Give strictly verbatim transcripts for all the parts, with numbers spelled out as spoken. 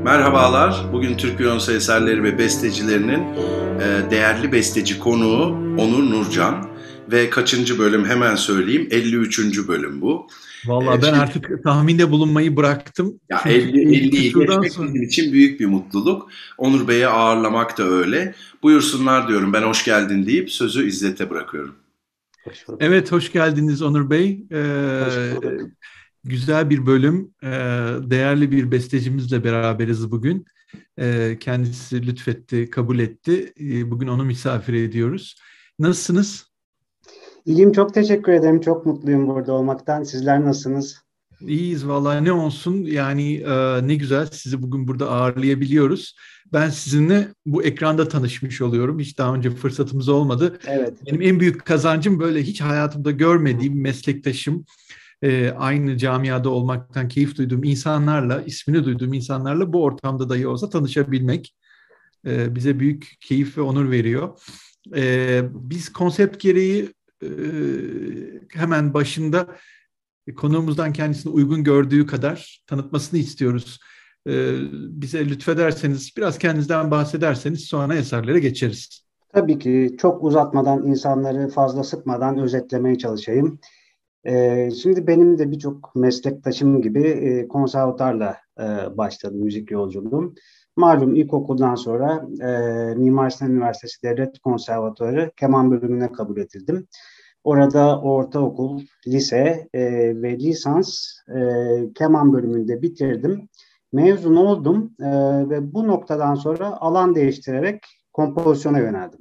Merhabalar. Bugün Türk Piyanosu eserleri ve bestecilerinin e, değerli besteci konuğu Onur Nurcan ve kaçıncı bölüm hemen söyleyeyim. elli üçüncü bölüm bu. E, Vallahi ben şimdi artık tahminde bulunmayı bıraktım. ya Çünkü elli elli elliyi küsurdan geçmek sonra. bizim için büyük bir mutluluk. Onur Bey'i ağırlamak da öyle. Buyursunlar diyorum. Ben hoş geldin deyip sözü İzzet'e bırakıyorum. Hoş bulduk. Evet, hoş geldiniz Onur Bey. Hoş Ee, bulduk. güzel bir bölüm. Ee, değerli bir bestecimizle beraberiz bugün. Ee, kendisi lütfetti, kabul etti. Ee, bugün onu misafir ediyoruz. Nasılsınız? İyiyim, çok teşekkür ederim. Çok mutluyum burada olmaktan. Sizler nasılsınız? İyiyiz vallahi, ne olsun yani, e, ne güzel sizi bugün burada ağırlayabiliyoruz. Ben sizinle bu ekranda tanışmış oluyorum. Hiç daha önce fırsatımız olmadı. Evet. Benim en büyük kazancım böyle hiç hayatımda görmediğim meslektaşım, e, aynı camiada olmaktan keyif duyduğum insanlarla, ismini duyduğum insanlarla bu ortamda dahi olsa tanışabilmek e, bize büyük keyif ve onur veriyor. E, biz konsept gereği e, hemen başında konuğumuzdan kendisini uygun gördüğü kadar tanıtmasını istiyoruz. Ee, bize lütfederseniz biraz kendinizden bahsederseniz sonra eserlere geçeriz. Tabii ki çok uzatmadan, insanları fazla sıkmadan özetlemeye çalışayım. Ee, şimdi benim de birçok meslektaşım gibi e, konservatuarla e, başladı müzik yolculuğum. Malum ilkokuldan sonra e, Mimar Sinan Üniversitesi Devlet Konservatuarı keman bölümüne kabul edildim. Orada ortaokul, lise e, ve lisans e, keman bölümünde bitirdim. Mezun oldum e, ve bu noktadan sonra alan değiştirerek kompozisyona yöneldim.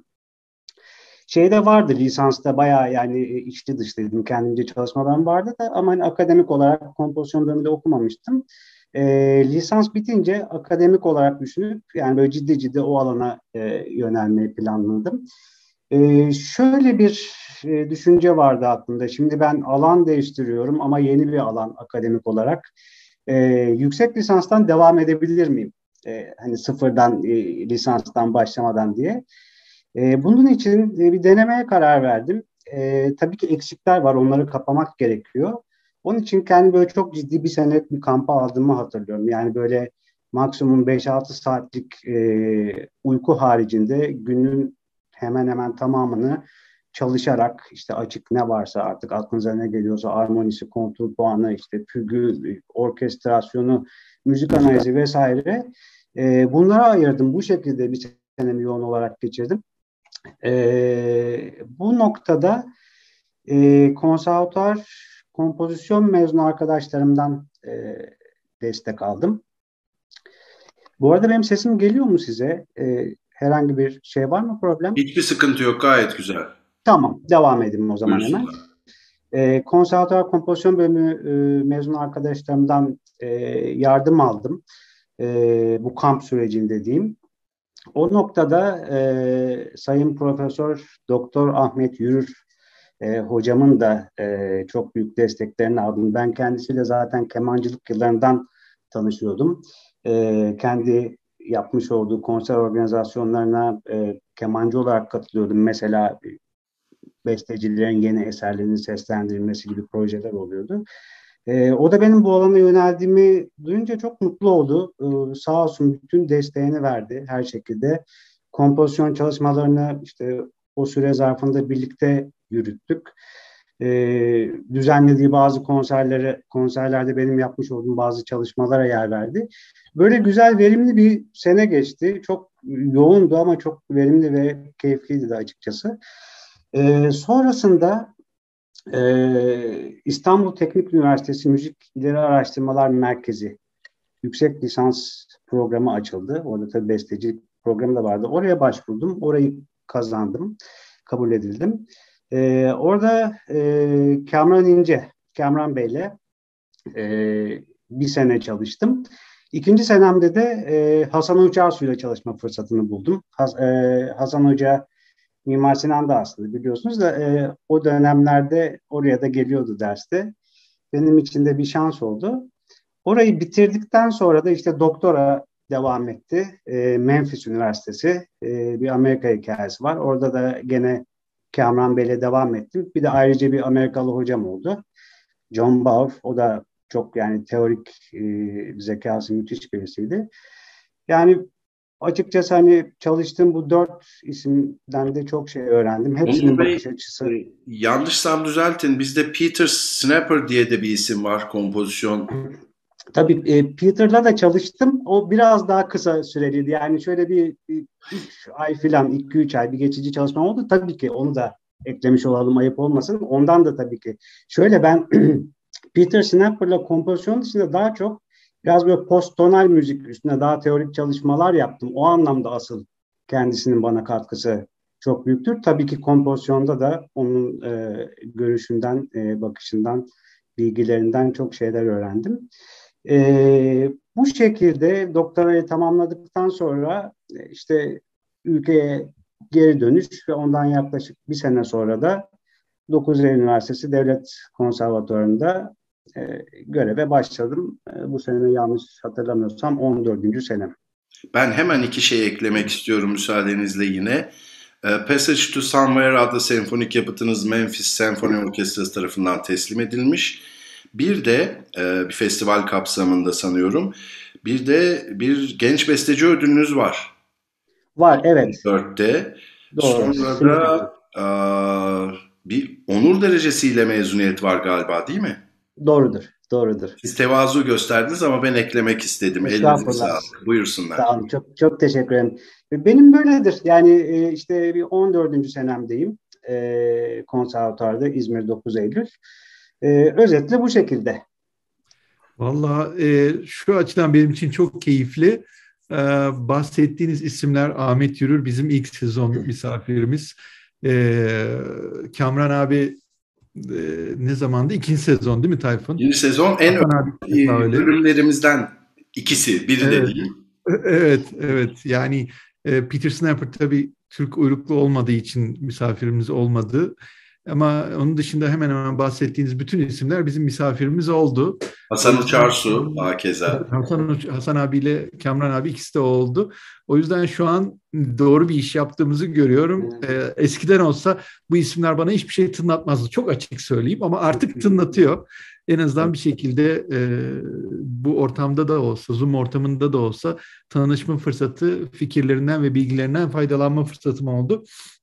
Şeyde vardı lisansta bayağı yani e, içli dışlıydım, kendimce çalışmalarım vardı da ama hani akademik olarak kompozisyon bölümünde okumamıştım. E, lisans bitince akademik olarak düşünüp yani böyle ciddi ciddi o alana e, yönelmeyi planladım. E, şöyle bir e, düşünce vardı aklımda. Şimdi ben alan değiştiriyorum ama yeni bir alan akademik olarak. E, yüksek lisanstan devam edebilir miyim? E, hani sıfırdan e, lisanstan başlamadan diye. E, bunun için e, bir denemeye karar verdim. E, tabii ki eksikler var, onları kapamak gerekiyor. Onun için kendi böyle çok ciddi bir senelik bir kampa aldığımı hatırlıyorum. Yani böyle maksimum beş altı saatlik e, uyku haricinde günün hemen hemen tamamını çalışarak işte açık ne varsa artık aklınıza ne geliyorsa armonisi, kontur puanı, işte fügü, orkestrasyonu, müzik analizi vesaire e, bunlara ayırdım. Bu şekilde bir senemi yoğun olarak geçirdim. E, bu noktada e, konservatuar kompozisyon mezunu arkadaşlarımdan e, destek aldım. Bu arada benim sesim geliyor mu size? E, herhangi bir şey var mı, problem? Hiçbir sıkıntı yok. Gayet güzel. Tamam, devam edelim o zaman hemen. Buyursunlar. E, konservatuar kompozisyon bölümü e, mezunu arkadaşlarımdan e, yardım aldım. E, bu kamp sürecinde diyeyim. O noktada e, Sayın Profesör Doktor Ahmet Yürür e, hocamın da e, çok büyük desteklerini aldım. Ben kendisiyle zaten kemancılık yıllarından tanışıyordum. E, kendi yapmış olduğu konser organizasyonlarına e, kemancı olarak katılıyordum. Mesela bestecilerin yeni eserlerinin seslendirilmesi gibi projeler oluyordu. E, o da benim bu alana yöneldiğimi duyunca çok mutlu oldu. E, sağ olsun bütün desteğini verdi her şekilde. Kompozisyon çalışmalarını işte o süre zarfında birlikte yürüttük. E, düzenlediği bazı konserlere, konserlerde benim yapmış olduğum bazı çalışmalara yer verdi. Böyle güzel, verimli bir sene geçti. Çok yoğundu ama çok verimli ve keyifliydi de açıkçası. E, sonrasında ee, İstanbul Teknik Üniversitesi Müzik İleri Araştırmalar Merkezi yüksek lisans programı açıldı. Orada tabii besteci programı da vardı. Oraya başvurdum. Orayı kazandım. Kabul edildim. Ee, orada e, Kamran İnce, Kamran Bey'le e, bir sene çalıştım. İkinci senemde de e, Hasan Uçarsu ile çalışma fırsatını buldum. Has, e, Hasan Hoca Mimar Sinan'da aslında biliyorsunuz da e, o dönemlerde oraya da geliyordu derste. Benim için de bir şans oldu. Orayı bitirdikten sonra da işte doktora devam etti. E, Memphis Üniversitesi e, bir Amerika hikayesi var. Orada da gene Kamran Bey'le devam ettim. Bir de ayrıca bir Amerikalı hocam oldu. John Bauer. O da çok yani teorik e, zekası müthiş birisiydi. Yani açıkçası hani çalıştığım bu dört isimden de çok şey öğrendim. Onur Hepsinin Bey, bakış açısı. e, yanlışsam düzeltin. Bizde Peter Snapper diye de bir isim var, kompozisyon. Tabii e, Peter'la da çalıştım. O biraz daha kısa süreliydi. Yani şöyle bir üç ay falan, iki üç ay bir geçici çalışmam oldu. Tabii ki onu da eklemiş olalım, ayıp olmasın. Ondan da tabii ki. Şöyle ben Peter Snapper'la kompozisyon dışında daha çok biraz böyle post tonal müzik üstüne daha teorik çalışmalar yaptım. O anlamda asıl kendisinin bana katkısı çok büyüktür. Tabii ki kompozisyonda da onun e, görüşünden, e, bakışından, bilgilerinden çok şeyler öğrendim. E, Bu şekilde doktorayı tamamladıktan sonra e, işte ülkeye geri dönüş ve ondan yaklaşık bir sene sonra da dokuz Eylül Üniversitesi Devlet Konservatuvarı'nda e, göreve başladım. E, bu sene yanlış hatırlamıyorsam on dördüncü senem. Ben hemen iki şey eklemek istiyorum müsaadenizle yine. E, Passage to Somewhere adlı senfonik yapıtınız Memphis Senfoni Orkestrası tarafından teslim edilmiş. Bir de e, bir festival kapsamında sanıyorum. Bir de bir genç besteci ödülünüz var. Var, evet. Dörtte. Doğru. Sonra Simit. da e, bir onur derecesiyle mezuniyet var galiba, değil mi? Doğrudur. Doğrudur. Siz tevazu gösterdiniz ama ben eklemek istedim. Elinize Estağfurullah. sağlık. Buyursunlar. Sağ olun. Çok, çok teşekkür ederim. Benim böyledir. Yani e, işte bir on dördüncü senemdeyim. E, konservatuarda İzmir dokuz Eylül. E, özetle bu şekilde. Vallahi e, şu açıdan benim için çok keyifli. E, bahsettiğiniz isimler Ahmet Yürür bizim ilk sezon misafirimiz. E, Kamran abi e, ne zamandı? İkinci sezon değil mi Tayfun? Yeni sezon en Hasan abi keza önemli öyle. bölümlerimizden ikisi. Biri de Evet, değil. evet, evet. Yani e, Peter Snapper tabii Türk uyruklu olmadığı için misafirimiz olmadı. Ama onun dışında hemen hemen bahsettiğiniz bütün isimler bizim misafirimiz oldu. O Hasan yüzden Uçarsu hakeza. Hasan, Hasan abiyle Kamran abi ikisi de oldu. O yüzden şu an doğru bir iş yaptığımızı görüyorum. Ee, eskiden olsa bu isimler bana hiçbir şey tınlatmazdı. Çok açık söyleyeyim ama artık tınlatıyor. En azından bir şekilde e, bu ortamda da olsa, Zoom ortamında da olsa tanışma fırsatı, fikirlerinden ve bilgilerinden faydalanma fırsatım oldu.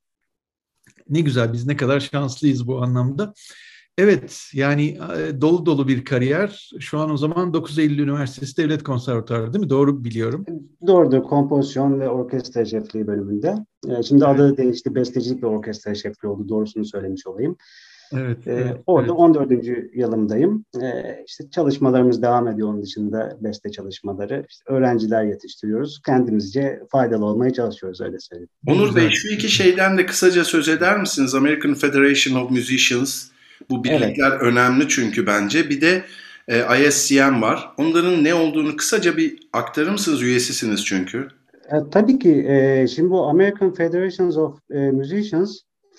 Ne güzel, biz ne kadar şanslıyız bu anlamda. Evet, yani e, dolu dolu bir kariyer. Şu an o zaman dokuz Eylül Üniversitesi Devlet Konservatuarı değil mi? Doğru biliyorum. Doğrudur. Kompozisyon ve orkestra şefliği bölümünde. E, şimdi Evet, adı değişti. Bestecilik ve orkestra şefliği oldu. Doğrusunu söylemiş olayım. evet, E, evet, orada evet. on dördüncü yılımdayım. E, işte çalışmalarımız devam ediyor onun dışında beste çalışmaları. İşte öğrenciler yetiştiriyoruz. Kendimizce faydalı olmaya çalışıyoruz öyle söyleyeyim. Ne Onur Bey, güzel. şu iki şeyden de kısaca söz eder misiniz? American Federation of Musicians. Bu Evet. birlikler önemli çünkü bence. Bir de e, I S C M var. Onların ne olduğunu kısaca bir aktarır mısınız? Üyesisiniz çünkü. E, tabii ki e, şimdi bu American Federations of e, Musicians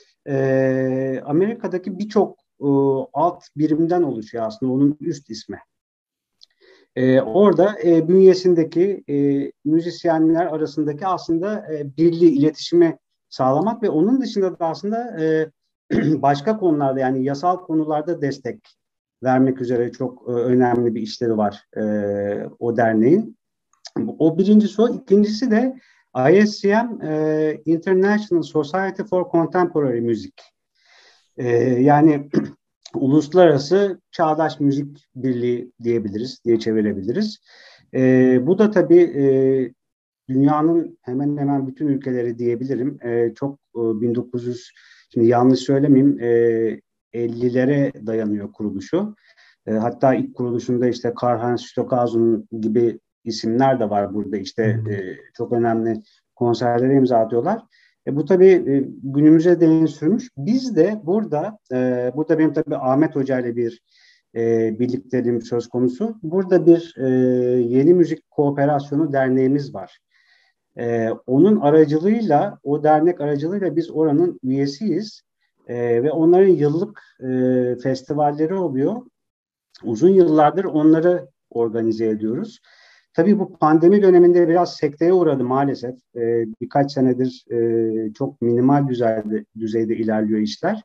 e, Amerika'daki birçok e, alt birimden oluşuyor aslında onun üst ismi. E, orada e, bünyesindeki e, müzisyenler arasındaki aslında e, birliği, iletişimi sağlamak ve onun dışında da aslında e, başka konularda yani yasal konularda destek vermek üzere çok e, önemli bir işleri var e, o derneğin. O birincisi o. İkincisi de I S C M e, International Society for Contemporary Music. E, yani Uluslararası Çağdaş Müzik Birliği diyebiliriz, diye çevirebiliriz. E, bu da tabii e, dünyanın hemen hemen bütün ülkeleri diyebilirim. E, çok e, bin dokuz yüz, şimdi yanlış söylemeyeyim, e, ellilere dayanıyor kuruluşu. E, hatta ilk kuruluşunda işte Karl-Heinz Stockhausen gibi isimler de var burada. İşte e, çok önemli konserlere imza atıyorlar. E, bu tabii e, günümüze değin sürmüş. Biz de burada, e, burada benim tabii Ahmet Hoca ile bir e, birlikteliğim söz konusu. Burada bir e, Yeni Müzik Kooperasyonu Derneğimiz var. E, onun aracılığıyla, o dernek aracılığıyla biz oranın üyesiyiz. E, ve onların yıllık e, festivalleri oluyor. Uzun yıllardır onları organize ediyoruz. Tabii bu pandemi döneminde biraz sekteye uğradı maalesef. Ee, birkaç senedir e, çok minimal düzeyde, düzeyde ilerliyor işler.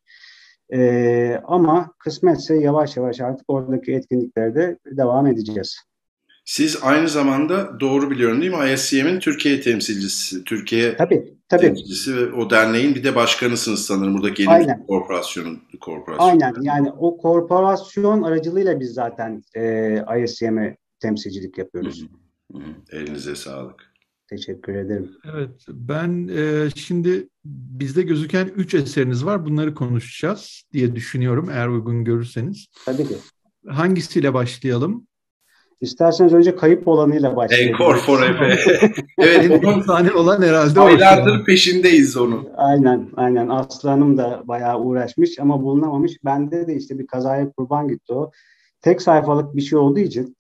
Ee, ama kısmetse yavaş yavaş artık oradaki etkinliklerde devam edeceğiz. Siz aynı zamanda doğru biliyorum değil mi? I S C M'in Türkiye temsilcisi, Türkiye Tabii, tabii. temsilcisi ve o derneğin bir de başkanısınız sanırım. Buradaki yeni Aynen. korporasyonun korporasyon. Aynen. Yani o korporasyon aracılığıyla biz zaten e, I S C M'e temsilcilik yapıyoruz. Hı hı. Elinize sağlık. Teşekkür ederim. Evet, ben e, şimdi bizde gözüken üç eseriniz var. Bunları konuşacağız diye düşünüyorum eğer uygun görürseniz. Tabii ki. Hangisiyle başlayalım? İsterseniz önce kayıp olanıyla başlayalım. Encore Forever. Evet, on tane olan herhalde aylardır peşindeyiz onu. Aynen, aynen. Aslı Hanım da bayağı uğraşmış ama bulunamamış. Bende de işte bir kazaya kurban gitti o. Tek sayfalık bir şey olduğu için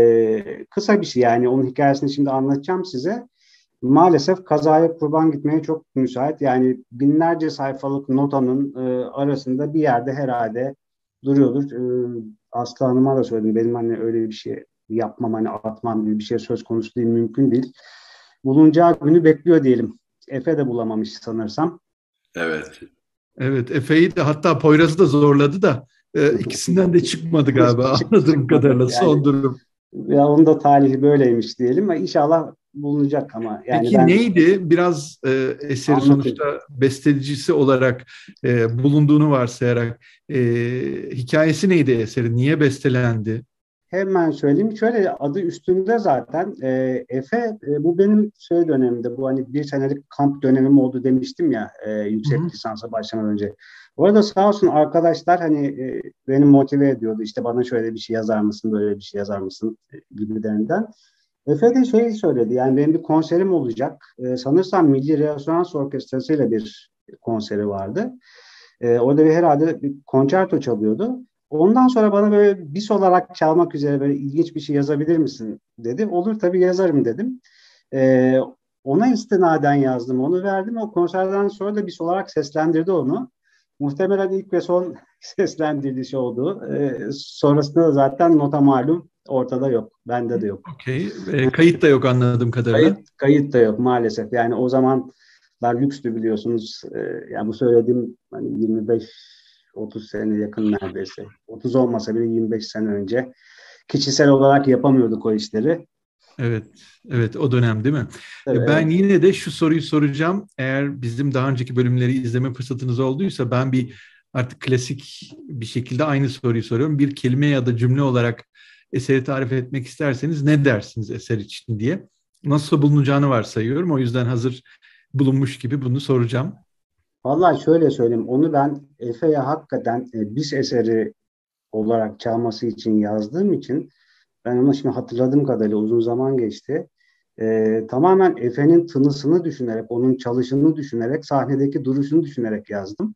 e, kısa bir şey yani. Onun hikayesini şimdi anlatacağım size. Maalesef kazaya kurban gitmeye çok müsait. Yani binlerce sayfalık notanın e, arasında bir yerde herhalde duruyordur. E, Aslı Hanım'a da söyledim. Benim hani öyle bir şey yapmam, hani atmam gibi bir şey söz konusu değil, mümkün değil. Bulunacağı günü bekliyor diyelim. Efe de bulamamış sanırsam. Evet. Evet, Efe'yi de hatta Poyraz'ı da zorladı da e, ikisinden de çıkmadı galiba anladığım kadarıyla Yani, son durum. ya onun da talihi böyleymiş diyelim. İnşallah bulunacak ama. Yani Peki ben neydi? Biraz e, eseri anlatayım. sonuçta bestecisi olarak e, bulunduğunu varsayarak e, hikayesi neydi eserin? Niye bestelendi? Hemen söyleyeyim. Şöyle adı üstünde zaten. E, Efe e, bu benim şey dönemimde. Bu hani bir senelik kamp dönemim oldu demiştim ya e, yüksek Hı-hı. lisansa başlamadan önce. Bu arada sağ olsun arkadaşlar hani e, beni motive ediyordu. İşte bana şöyle bir şey yazar mısın, böyle bir şey yazar mısın e, gibilerinden. Efe de şey söyledi. Yani benim bir konserim olacak. E, sanırsam Milli Resonans Orkestrası ile bir konseri vardı. E, orada bir herhalde bir konçerto çalıyordu. Ondan sonra bana böyle bis olarak çalmak üzere böyle ilginç bir şey yazabilir misin dedi. Olur tabii yazarım dedim. Ee, Ona istinaden yazdım, onu verdim. O konserden sonra da bis olarak seslendirdi onu. Muhtemelen ilk ve son seslendirdiği oldu. Ee, sonrasında da zaten nota malum ortada yok. Bende de yok. Okey. E, kayıt da yok anladığım kadarıyla. Kayıt, kayıt da yok maalesef. Yani o zamanlar lükstü biliyorsunuz. Ee, yani bu söylediğim hani yirmi beş otuz sene yakın neredeyse. otuz olmasa bile yirmi beş sene önce. Kişisel olarak yapamıyorduk o işleri. Evet, evet o dönem değil mi? Tabii, Ben evet. yine de şu soruyu soracağım. Eğer bizim daha önceki bölümleri izleme fırsatınız olduysa ben bir artık klasik bir şekilde aynı soruyu soruyorum. Bir kelime ya da cümle olarak eseri tarif etmek isterseniz ne dersiniz eser için diye. Nasıl bulunacağını varsayıyorum. O yüzden hazır bulunmuş gibi bunu soracağım. Vallahi şöyle söyleyeyim. Onu ben Efe'ye hakikaten e, bis eseri olarak çalması için yazdığım için ben onu şimdi hatırladığım kadarıyla uzun zaman geçti. Ee, tamamen Efe'nin tınısını düşünerek, onun çalışını düşünerek, sahnedeki duruşunu düşünerek yazdım.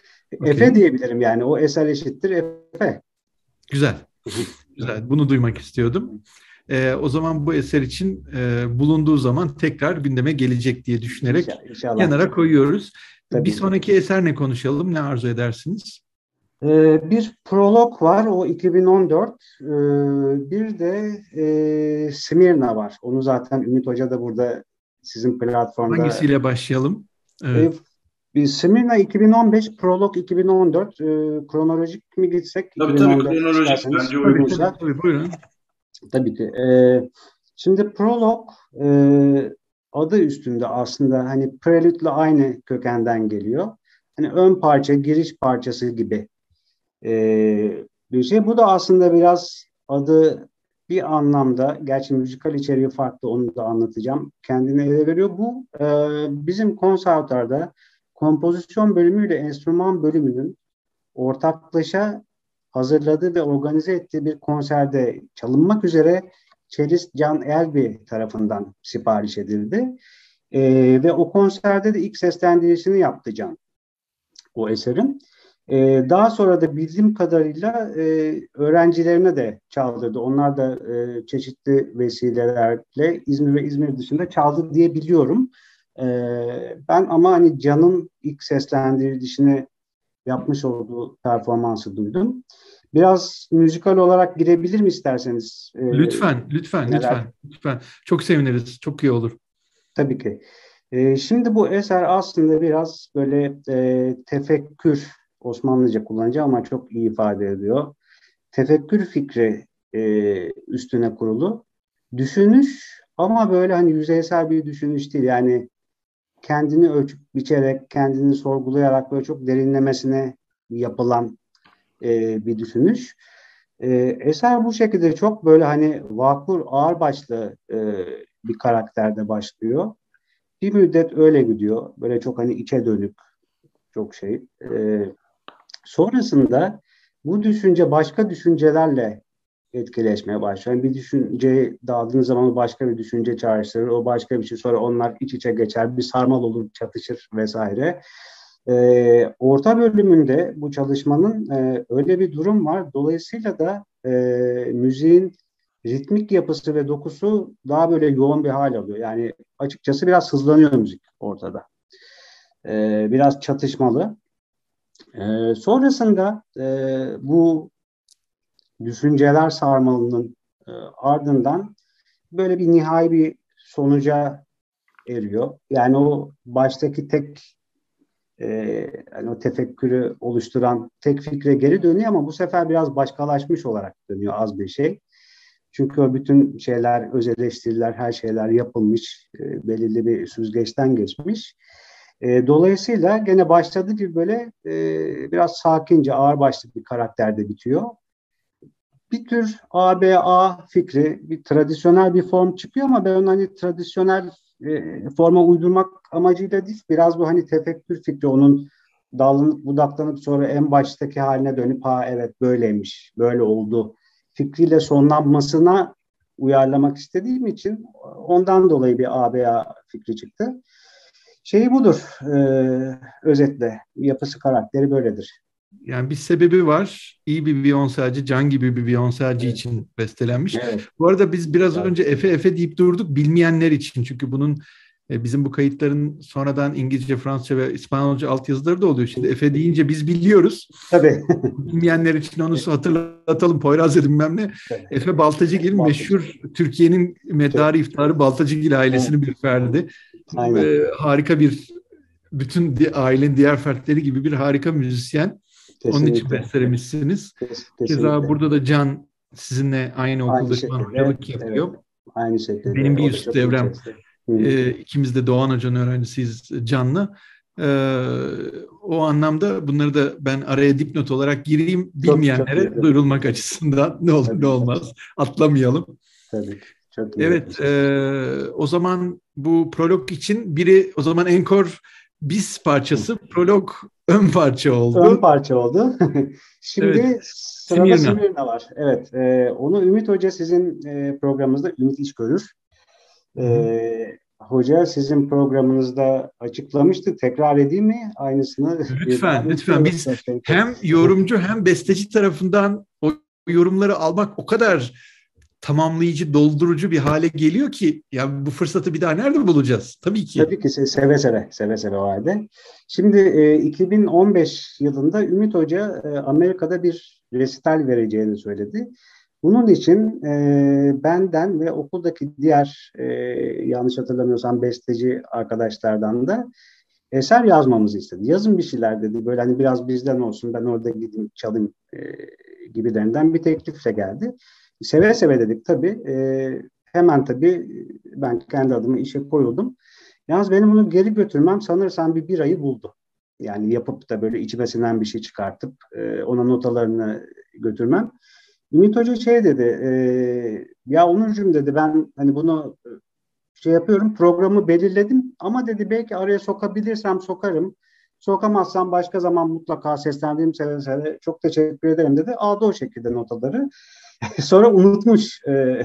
Efe Okey. diyebilirim yani. O eser eşittir Efe. Güzel. Güzel. Bunu duymak istiyordum. Ee, o zaman bu eser için e, bulunduğu zaman tekrar gündeme gelecek diye düşünerek İnşallah. İnşallah. kenara koyuyoruz. Bir Tabii ki. sonraki eser ne konuşalım? Ne arzu edersiniz? Ee, bir prolog var, o iki bin on dört. Ee, bir de e, Smirna var. Onu zaten Ümit Hoca da burada sizin platformda. Hangisiyle başlayalım? E, Evet. bir Smirna iki bin on beş, prolog iki bin on dört. E, kronolojik mi gitsek? Tabii tabii iki bin on dört kronolojik isterseniz bence Tabii uygun. tabii uygunsa. tabii buyurun. Tabii ki. E, şimdi prolog e, adı üstünde aslında hani prelude'la aynı kökenden geliyor. Hani ön parça, giriş parçası gibi e, bir şey. Bu da aslında biraz adı bir anlamda, gerçi müzikal içeriği farklı, onu da anlatacağım, kendini ele veriyor. Bu e, bizim konservatuarda kompozisyon bölümüyle enstrüman bölümünün ortaklaşa hazırladığı ve organize ettiği bir konserde çalınmak üzere Cellist Can Elby tarafından sipariş edildi. E, ve o konserde de ilk seslendirisini yaptı Can, o eserin. Ee, daha sonra da bildiğim kadarıyla e, öğrencilerine de çaldırdı. Onlar da e, çeşitli vesilelerle İzmir ve İzmir dışında çaldı diye biliyorum. E, ben ama hani Can'ın ilk seslendirilişini yapmış olduğu performansı duydum. Biraz müzikal olarak girebilir mi isterseniz? E, Lütfen, lütfen, neler? lütfen, lütfen. Çok seviniriz. Çok iyi olur. Tabii ki. E, şimdi bu eser aslında biraz böyle e, tefekkür, Osmanlıca kullanacağım ama çok iyi ifade ediyor. Tefekkür fikri e, üstüne kurulu. düşünüş ama böyle hani yüzeysel bir düşünüş değil. Yani kendini ölçüp biçerek, kendini sorgulayarak böyle çok derinlemesine yapılan e, bir düşünüş. E, eser bu şekilde çok böyle hani vakur, ağırbaşlı e, bir karakterde başlıyor. Bir müddet öyle gidiyor. Böyle çok hani içe dönük çok şey. E, sonrasında bu düşünce başka düşüncelerle etkileşmeye başlıyor. Yani bir düşünceye daldığınız zaman o başka bir düşünce çağrıştırır. O başka bir şey, sonra onlar iç içe geçer. Bir sarmal olur, çatışır vesaire. Ee, orta bölümünde bu çalışmanın e, öyle bir durum var. Dolayısıyla da e, müziğin ritmik yapısı ve dokusu daha böyle yoğun bir hal alıyor. Yani açıkçası biraz hızlanıyor müzik ortada. Ee, biraz çatışmalı. Ee, sonrasında e, bu düşünceler sarmalının e, ardından böyle bir nihai bir sonuca eriyor. Yani o baştaki tek e, yani o tefekkürü oluşturan tek fikre geri dönüyor ama bu sefer biraz başkalaşmış olarak dönüyor az bir şey. Çünkü o bütün şeyler, öz eleştiriler, her şeyler yapılmış, e, belirli bir süzgeçten geçmiş. E, dolayısıyla gene başladığı gibi böyle e, biraz sakince, ağırbaşlı bir karakterde bitiyor. Bir tür A B A fikri, bir tradisyonel bir form çıkıyor ama ben onu hani tradisyonel e, forma uydurmak amacıyla değil, biraz bu hani tefekkür fikri onun dallanıp budaklanıp sonra en baştaki haline dönüp ha evet böyleymiş, böyle oldu fikriyle sonlanmasına uyarlamak istediğim için ondan dolayı bir A B A fikri çıktı. Şeyi budur, e, özetle yapısı karakteri böyledir. Yani bir sebebi var. İyi bir viyonselci, Can gibi bir viyonselci Evet, için bestelenmiş. evet. Bu arada biz biraz Tabii. önce Efe Efe deyip durduk bilmeyenler için. Çünkü bunun e, bizim bu kayıtların sonradan İngilizce, Fransızca ve İspanyolca altyazıları da oluyor. Şimdi Efe deyince biz biliyoruz. Tabii. Bilmeyenler için onu hatırlatalım. Poyraz'la bilmem ne. Efe Baltacıgil meşhur Türkiye'nin medarı iftiharı Baltacıgil ailesinin bir ferdi. Aynen. E, harika bir bütün di- ailenin diğer fertleri gibi bir harika müzisyen. Onun için Kesinlikle. bestelemişsiniz. Kes, Keza kesinlikle. burada da Can sizinle aynı Aynı okulda şu an şekilde. hocalık Evet. yapıyor. Aynı şekilde. Benim bir O da üst çok iyi devrem. çalıştı. Hı hı. E, ikimiz de Doğan Hoca'nın öğrencisiyiz Can'la. E, o anlamda bunları da ben araya dipnot olarak gireyim. Çok çok iyi. Bilmeyenlere duyurulmak açısından ne olur ne Tabii. olmaz. Atlamayalım. Tabii ki. Çok iyi Evet, yapmışsınız. e, o zaman bu prolog için biri o zaman enkor bis Hı. parçası, prolog ön parça Ön oldu. parça oldu. Evet, Şimdi sırada Simirna. Simirna var. Evet. E, onu Ümit Hoca sizin e, programınızda Ümit İşgörür. Hı hı. E, Hoca sizin programınızda açıklamıştı. Tekrar edeyim mi? Aynısını bir daha Lütfen, mı lütfen istiyoruz? biz Peki. hem yorumcu hem besteci tarafından o yorumları almak o kadar tamamlayıcı, doldurucu bir hale geliyor ki ya bu fırsatı bir daha nerede bulacağız? Tabii ki. Tabii ki se- seve seve, seve seve o halde. Şimdi e, iki bin on beş yılında Ümit Hoca e, Amerika'da bir resital vereceğini söyledi. Bunun için e, benden ve okuldaki diğer e, yanlış hatırlamıyorsam besteci arkadaşlardan da eser yazmamızı istedi. Yazın bir şeyler dedi. Böyle hani biraz bizden olsun ben orada gideyim çalayım e, gibilerinden bir teklifle geldi. Seve seve dedik tabii. E, hemen tabii ben kendi adıma işe koyuldum. Yalnız benim bunu geri götürmem sanırsam bir bir ayı buldu. Yani yapıp da böyle içmesinden bir şey çıkartıp e, ona notalarını götürmem. Ümit Hoca şey dedi, e, ya Onurcuğum dedi ben hani bunu şey yapıyorum programı belirledim ama dedi belki araya sokabilirsem sokarım. Sokamazsam başka zaman mutlaka seslendiğim seve seve çok teşekkür ederim dedi. Aldı o şekilde notaları. Sonra unutmuş e,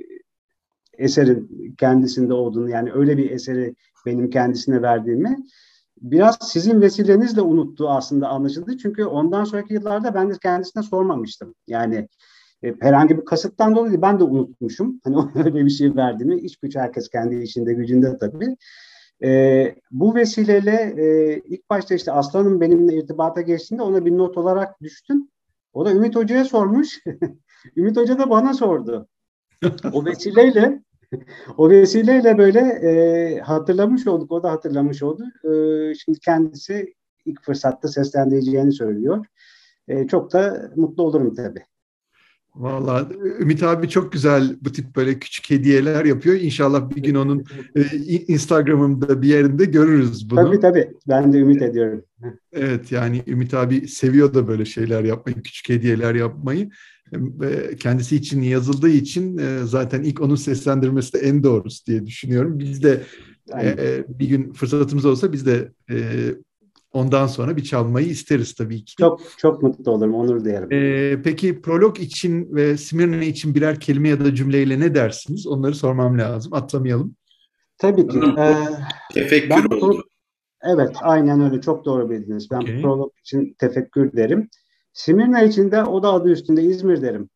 eserin kendisinde olduğunu yani öyle bir eseri benim kendisine verdiğimi biraz sizin vesilenizle unuttuğu aslında anlaşıldı. Çünkü ondan sonraki yıllarda ben de kendisine sormamıştım. Yani e, herhangi bir kasıttan dolayı ben de unutmuşum. Hani öyle bir şey verdiğini. İş güç herkes kendi işinde gücünde tabii. E, bu vesileyle e, ilk başta işte Aslan'ın benimle irtibata geçtiğinde ona bir not olarak düştüm. O da Ümit Hoca'ya sormuş. Ümit Hoca da bana sordu. O vesileyle o vesileyle böyle e, hatırlamış olduk. O da hatırlamış oldu. E, şimdi kendisi ilk fırsatta seslendireceğini söylüyor. E, çok da mutlu olurum tabii. Vallahi Ümit abi çok güzel bu tip böyle küçük hediyeler yapıyor. İnşallah bir gün onun e, Instagram'ında bir yerinde görürüz bunu. Tabii tabii. Ben de ümit ediyorum. Evet, yani Ümit abi seviyor da böyle şeyler yapmayı, küçük hediyeler yapmayı. Ve kendisi için yazıldığı için e, zaten ilk onun seslendirmesi de en doğrusu diye düşünüyorum. Biz de e, bir gün fırsatımız olsa biz de e, ondan sonra bir çalmayı isteriz tabii ki. Çok çok mutlu olurum, onur duyarım. Ee, peki prolog için ve Smyrna için birer kelime ya da cümleyle ne dersiniz? Onları sormam lazım. Atlamayalım. Tabii ki. Ee, Tefekkür ben, oldu. Evet, aynen öyle. Çok doğru bildiniz. Ben Okay. prolog için tefekkür derim. Smyrna için de o da adı üstünde İzmir derim.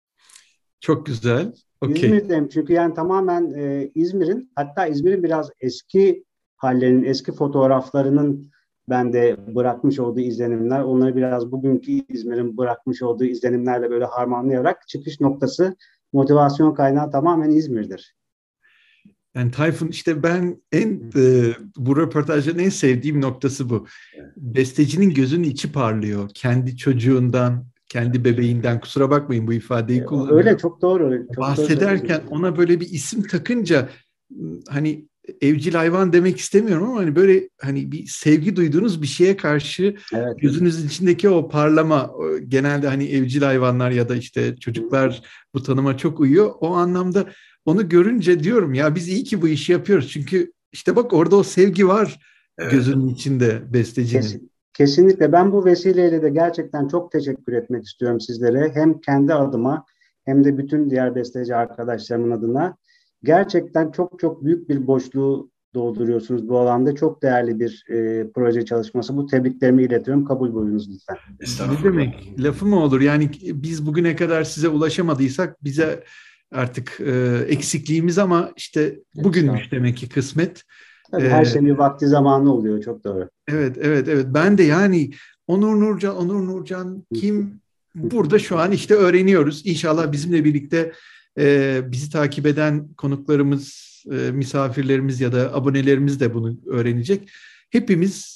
Çok güzel. Okay. İzmir derim çünkü yani tamamen e, İzmir'in, hatta İzmir'in biraz eski hallerinin, eski fotoğraflarının bende bırakmış olduğu izlenimler, onları biraz bugünkü İzmir'in bırakmış olduğu izlenimlerle böyle harmanlayarak çıkış noktası, motivasyon kaynağı tamamen İzmir'dir. Yani Tayfun, işte ben en e, bu röportajların en sevdiğim noktası bu. Bestecinin gözünün içi parlıyor. Kendi çocuğundan, kendi bebeğinden, kusura bakmayın bu ifadeyi kullanıyorum. Öyle, çok doğru. Çok bahsederken doğru ona böyle bir isim takınca, hani evcil hayvan demek istemiyorum ama hani böyle hani bir sevgi duyduğunuz bir şeye karşı evet, gözünüzün içindeki o parlama, genelde hani evcil hayvanlar ya da işte çocuklar bu tanıma çok uyuyor. O anlamda onu görünce diyorum ya, biz iyi ki bu işi yapıyoruz. Çünkü işte bak, orada o sevgi var, evet, gözünün içinde bestecinin. Kesin, kesinlikle. Ben bu vesileyle de gerçekten çok teşekkür etmek istiyorum sizlere. Hem kendi adıma hem de bütün diğer besteci arkadaşlarımın adına. Gerçekten çok çok büyük bir boşluğu dolduruyorsunuz bu alanda. Çok değerli bir e, proje çalışması. Bu tebriklerimi iletiyorum. Kabul buyurunuz lütfen. Ne demek? Lafı mı olur? Yani biz bugüne kadar size ulaşamadıysak bize artık e, eksikliğimiz, ama işte bugünmüş demek ki kısmet. Tabii, her şeyin bir vakti zamanı oluyor. Çok doğru. Evet, evet, evet. Ben de yani Onur Nurcan, Onur Nurcan kim? Burada şu an işte öğreniyoruz. İnşallah bizimle birlikte e, bizi takip eden konuklarımız, e, misafirlerimiz ya da abonelerimiz de bunu öğrenecek. Hepimiz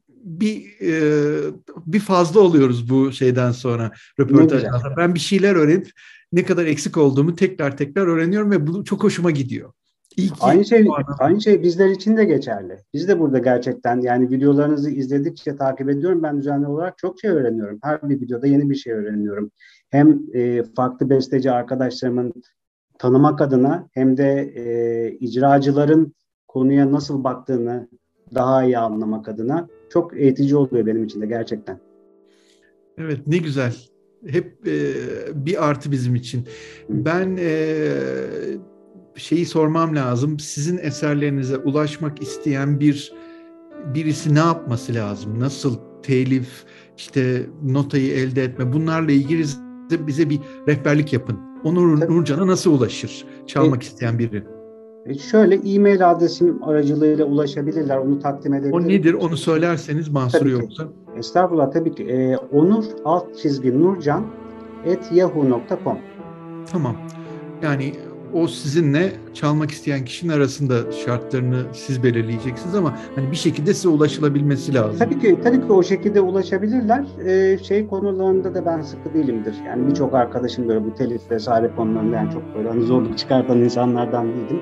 bir e, bir fazla oluyoruz bu şeyden sonra, röportajdan sonra. Ben bir şeyler öğrenip ne kadar eksik olduğumu tekrar tekrar öğreniyorum ve bu çok hoşuma gidiyor. İyi ki, aynı şey aynı şey bizler için de geçerli. Biz de burada gerçekten, yani videolarınızı izledikçe takip ediyorum. Ben düzenli olarak çok şey öğreniyorum. Her bir videoda yeni bir şey öğreniyorum. Hem e, farklı besteci arkadaşlarımın tanımak adına, hem de e, icracıların konuya nasıl baktığını daha iyi anlamak adına çok eğitici oluyor benim için de gerçekten. Evet, ne güzel. Hep e, bir artı bizim için. Ben e, şeyi sormam lazım. Sizin eserlerinize ulaşmak isteyen bir birisi ne yapması lazım? Nasıl telif, işte notayı elde etme, bunlarla ilgili bize bir rehberlik yapın. Onur Nurcan'a nasıl ulaşır çalmak e, isteyen biri? E şöyle, e-mail adresim aracılığıyla ulaşabilirler. Onu takdim edebilirim. O nedir? Onu söylerseniz mahsur yoksa. Estağfurullah, tabii ki. E, onur alt çizgi nurcan at yahoo nokta com. Tamam. Yani o sizinle çalmak isteyen kişinin arasında şartlarını siz belirleyeceksiniz ama hani bir şekilde size ulaşılabilmesi lazım. Tabii ki, tabii ki o şekilde ulaşabilirler. Ee, şey konularında da ben sıkı değilimdir. Yani birçok arkadaşım böyle bu telif vesaire konularında yani çok böyle hani zorluk çıkartan insanlardan değilim.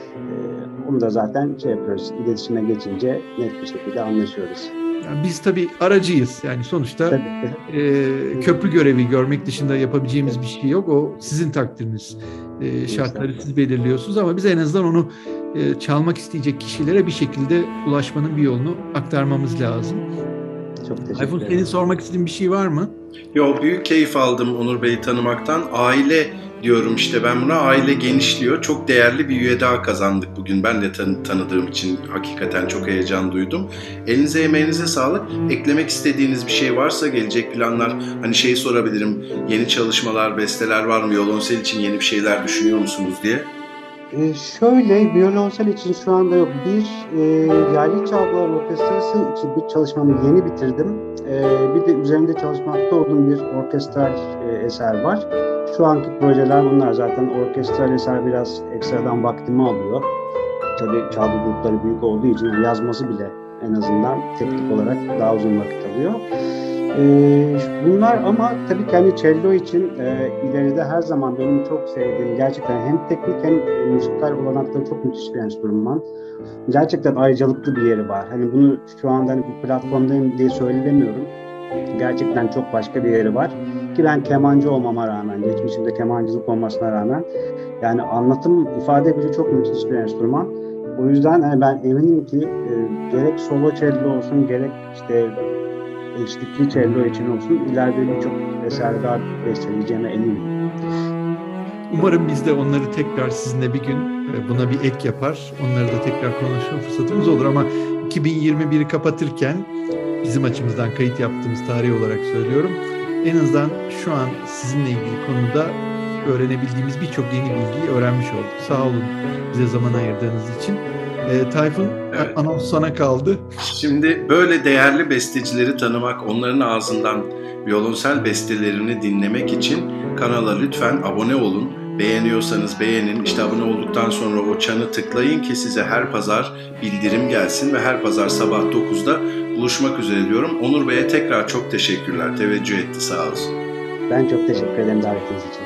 Ee, onu da zaten şey yapıyoruz, iletişime geçince net bir şekilde anlaşıyoruz. Yani biz tabii aracıyız. Yani sonuçta e, köprü görevi görmek dışında yapabileceğimiz bir şey yok. O sizin takdiriniz. E, şartları siz belirliyorsunuz ama biz en azından onu e, çalmak isteyecek kişilere bir şekilde ulaşmanın bir yolunu aktarmamız lazım. Çok teşekkür Tayfun, ederim. senin sormak istediğin bir şey var mı? Yok, büyük keyif aldım Onur Bey'i tanımaktan. Aile diyorum işte ben buna, aile genişliyor. Çok değerli bir üye daha kazandık bugün. Ben de tan- tanıdığım için hakikaten çok heyecan duydum. Elinize emeğinize sağlık. Eklemek istediğiniz bir şey varsa, gelecek planlar, hani şeyi sorabilirim. Yeni çalışmalar, besteler var mı? Violonsel için yeni bir şeyler düşünüyor musunuz diye. Ee, şöyle, violonsel için şu anda yok. Bir e, Yaylı Çalgılar Orkestrası için bir çalışmamı yeni bitirdim. E, bir de üzerinde çalışmakta olduğum bir orkestral e, eser var. Şu anki projeler bunlar. Zaten orkestral eser biraz ekstradan vaktimi alıyor. Tabii çalgı grupları büyük olduğu için yazması bile en azından teknik olarak daha uzun vakit alıyor. Ee, bunlar ama tabii ki hani cello için e, ileride her zaman benim çok sevdiğim, gerçekten hem teknik hem e, müzikal olanakları çok müthiş bir enstrüman. Gerçekten ayrıcalıklı bir yeri var. Hani bunu şu anda hani bu platformdayım diye söylemiyorum. Gerçekten çok başka bir yeri var. Ki ben kemancı olmama rağmen, geçmişimde kemancılık olmasına rağmen yani anlatım, ifade gücü çok müthiş bir enstrüman. O yüzden yani ben eminim ki e, gerek solo cello olsun, gerek işte eşlikli cello için olsun ileride birçok eser daha besteleyeceğime eminim. Umarım biz de onları tekrar sizinle bir gün buna bir ek yapar. Onları da tekrar konuşma fırsatımız olur ama iki bin yirmi biri kapatırken bizim açımızdan kayıt yaptığımız tarih olarak söylüyorum. En azından şu an sizinle ilgili konuda öğrenebildiğimiz birçok yeni bilgiyi öğrenmiş olduk. Sağ olun bize zaman ayırdığınız için. E, Tayfun, evet. Anons sana kaldı. Şimdi böyle değerli bestecileri tanımak, onların ağzından violonsel bestelerini dinlemek için kanala lütfen abone olun. Beğeniyorsanız beğenin. İşte abone olduktan sonra o çanı tıklayın ki size her pazar bildirim gelsin ve her pazar sabah dokuzda buluşmak üzere diyorum. Onur Bey'e tekrar çok teşekkürler. Teveccüh etti, sağ olsun. Ben çok teşekkür ederim davetiniz için.